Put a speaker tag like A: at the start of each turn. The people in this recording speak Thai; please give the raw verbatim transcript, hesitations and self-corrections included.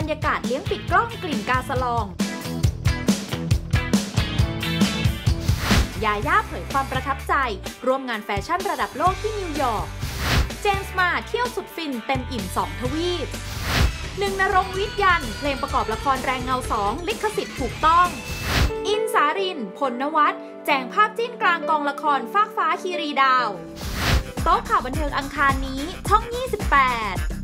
A: รยากาศเลี้ยงปิดกล้องกลิ่นกาสลองยาย่าเผยความประทับใจร่วมงานแฟชั่นระดับโลกที่นิวยอร์กเจมส์มาเที่ยวสุดฟินเต็มอิ่มสองทวีปหนึ่งณรงค์วิทย์ยันเพลงประกอบละครแรงเงาสองลิขสิทธิ์ถูกต้องอินสารินพลนวัฒน์แจงภาพจิ้นกลางกองละครฟากฟ้าคีรีดาวโต๊ะข่าวบันเทิงอังคารนี้ช่องยี่สิบแปด